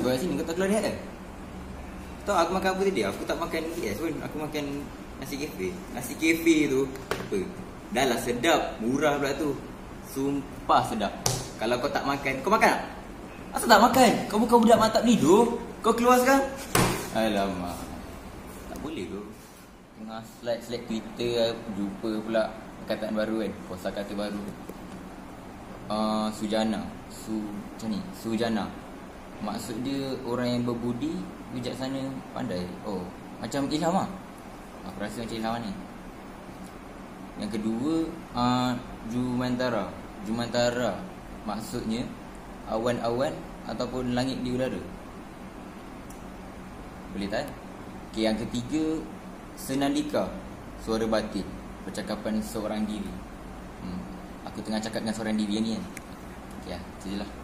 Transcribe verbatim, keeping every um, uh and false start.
sebelah sini, kau tak keluar lihat kan? Tahu aku makan apa tadi? Aku tak makan K S pun. Aku makan nasi kefe. Nasi kefe tu apa? Dah lah sedap, murah pula tu. Sumpah sedap. Kalau kau tak makan, kau makan tak? Asal tak makan? Kau bukan budak mantap ni tu. Kau keluar sekarang? Alamak. Tak boleh tu. Tengah slide-slide Twitter, jumpa pula perkataan baru kan, kosa kata baru. uh, Sujana Su, macam ni, Sujana. Maksud dia orang yang berbudi, bijaksana, pandai. Oh, macam Ilham lah. Aku rasa macam Ilham ni. Yang kedua, uh, Jumantara. Jumantara maksudnya awan-awan ataupun langit di udara. Boleh tak? Okay, yang ketiga, Senandika, suara batin, percakapan seorang diri. hmm. Aku tengah cakap dengan seorang diri ni kan. Okay lah, sajalah.